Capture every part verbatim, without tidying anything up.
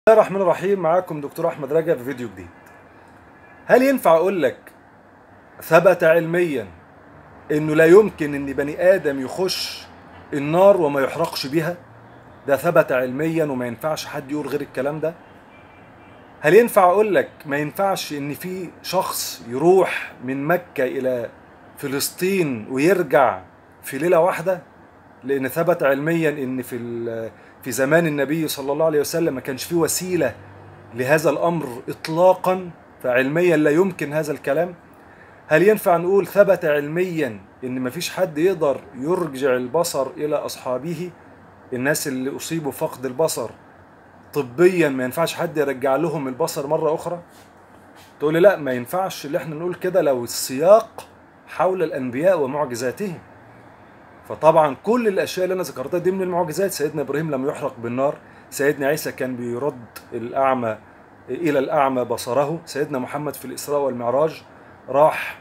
بسم الله الرحمن الرحيم. معاكم دكتور احمد رجب في فيديو جديد. هل ينفع اقول لك ثبت علميا انه لا يمكن ان بني ادم يخش النار وما يحرقش بيها؟ ده ثبت علميا وما ينفعش حد يقول غير الكلام ده. هل ينفع اقول لك ما ينفعش ان في شخص يروح من مكة الى فلسطين ويرجع في ليلة واحدة؟ لان ثبت علميا ان في في زمان النبي صلى الله عليه وسلم ما كانش فيه وسيلة لهذا الأمر إطلاقا، فعلميا لا يمكن هذا الكلام. هل ينفع نقول ثبت علميا إن مفيش حد يقدر يرجع البصر إلى أصحابه؟ الناس اللي أصيبوا فقد البصر طبيا ما ينفعش حد يرجع لهم البصر مرة أخرى؟ تقول لي لا، ما ينفعش اللي احنا نقول كده لو السياق حول الأنبياء ومعجزاتهم. فطبعا كل الأشياء اللي أنا ذكرتها دي من المعجزات. سيدنا إبراهيم لم يحرق بالنار، سيدنا عيسى كان بيرد الأعمى إلى الأعمى بصره، سيدنا محمد في الإسراء والمعراج راح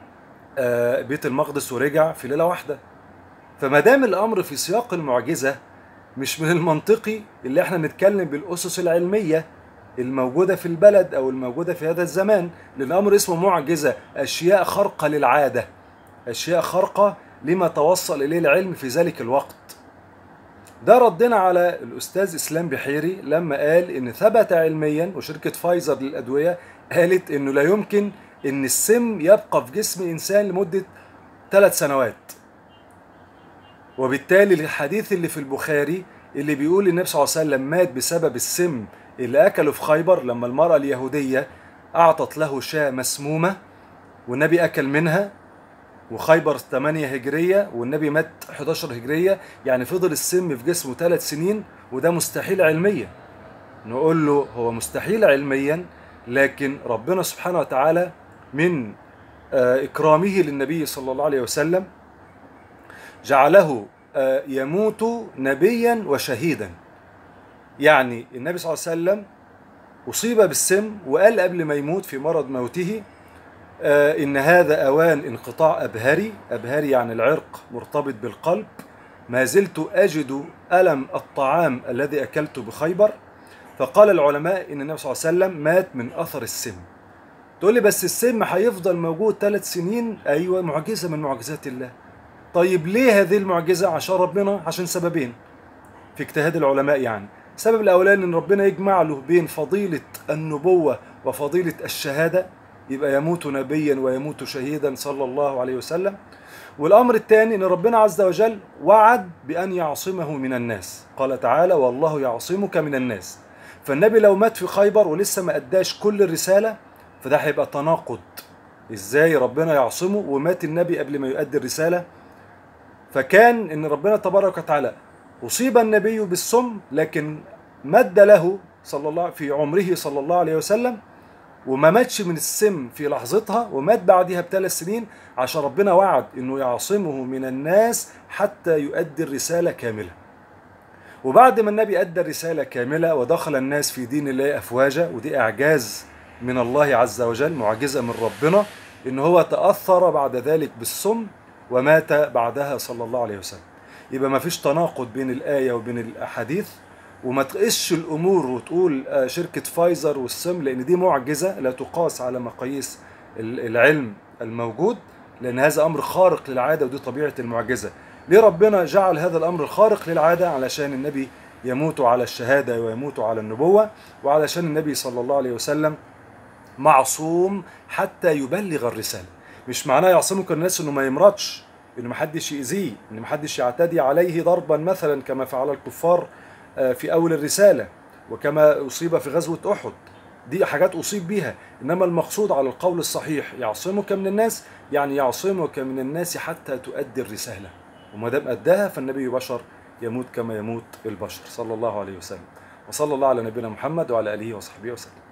بيت المقدس ورجع في ليلة واحدة. فما دام الأمر في سياق المعجزة، مش من المنطقي اللي احنا نتكلم بالأسس العلمية الموجودة في البلد أو الموجودة في هذا الزمان، لأن الأمر اسمه معجزة، أشياء خارقة للعادة، أشياء خارقة لما توصل إليه العلم في ذلك الوقت. ده ردنا على الأستاذ إسلام بحيري لما قال إن ثبت علميا، وشركة فايزر للأدوية قالت إنه لا يمكن إن السم يبقى في جسم إنسان لمدة ثلاث سنوات. وبالتالي الحديث اللي في البخاري اللي بيقول النبي صلى الله عليه وسلم مات بسبب السم اللي أكله في خيبر، لما المرأة اليهودية أعطت له شاة مسمومة والنبي أكل منها، وخيبر ثمانية هجرية والنبي مات حداشر هجرية، يعني فضل السم في جسمه ثلاث سنين، وده مستحيل علميا. نقول له هو مستحيل علميا، لكن ربنا سبحانه وتعالى من إكرامه للنبي صلى الله عليه وسلم جعله يموت نبيا وشهيدا. يعني النبي صلى الله عليه وسلم أصيب بالسم وقال قبل ما يموت في مرض موته إن هذا أوان انقطاع أبهري. أبهري يعني العرق مرتبط بالقلب. ما زلت أجد ألم الطعام الذي أكلته بخيبر. فقال العلماء إن النبي صلى الله عليه وسلم مات من أثر السم. تقول لي بس السم هيفضل موجود ثلاث سنين. أيوة، معجزة من معجزات الله. طيب ليه هذه المعجزة؟ عشان ربنا، عشان سببين في اجتهاد العلماء. يعني السبب الأولاني إن ربنا يجمع له بين فضيلة النبوة وفضيلة الشهادة، يبقى يموت نبيا ويموت شهيدا صلى الله عليه وسلم. والأمر الثاني إن ربنا عز وجل وعد بأن يعصمه من الناس، قال تعالى والله يعصمك من الناس. فالنبي لو مات في خيبر ولسه ما أداش كل الرسالة، فده هيبقى تناقض. إزاي ربنا يعصمه ومات النبي قبل ما يؤدي الرسالة؟ فكان إن ربنا تبارك وتعالى أصيب النبي بالسم، لكن مد له صلى الله في عمره صلى الله عليه وسلم، وما ماتش من السم في لحظتها، ومات بعدها بثلاث سنين، عشان ربنا وعد انه يعصمه من الناس حتى يؤدي الرسالة كاملة. وبعد ما النبي أدى الرسالة كاملة ودخل الناس في دين الله أفواجا، ودي إعجاز من الله عز وجل، معجزة من ربنا، إن هو تأثر بعد ذلك بالسم ومات بعدها صلى الله عليه وسلم. يبقى ما فيش تناقض بين الآية وبين الأحاديث. وما تقيسش الأمور وتقول شركة فايزر والسم، لأن دي معجزة لا تقاس على مقاييس العلم الموجود، لأن هذا أمر خارق للعادة، ودي طبيعة المعجزة. ليه ربنا جعل هذا الأمر الخارق للعادة؟ علشان النبي يموت على الشهادة ويموت على النبوة، وعلشان النبي صلى الله عليه وسلم معصوم حتى يبلغ الرسالة. مش معناه يعصمك الناس إنه ما يمرضش، إنه محدش يأذيه، إنه محدش يعتدي عليه ضربا مثلا كما فعل الكفار في أول الرسالة، وكما أصيب في غزوة أحد. دي حاجات أصيب بها. إنما المقصود على القول الصحيح يعصمك من الناس، يعني يعصمك من الناس حتى تؤدي الرسالة، وما دام أداها فالنبي بشر يموت كما يموت البشر صلى الله عليه وسلم. وصلى الله على نبينا محمد وعلى آله وصحبه وسلم.